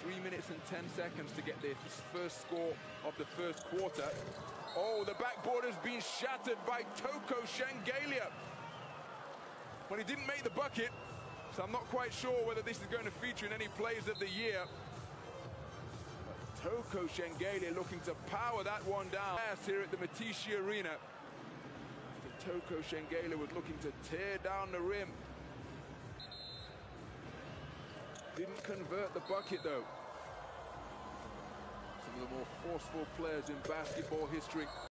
3 minutes and 10 seconds to get their first score of the first quarter. Oh, the backboard has been shattered by Shengelia. Well, he didn't make the bucket, so I'm not quite sure whether this is going to feature in any plays of the year. Shengelia looking to power that one down. Here at the Matishi Arena. Shengelia was looking to tear down the rim. Didn't convert the bucket though. Some of the more forceful players in basketball history.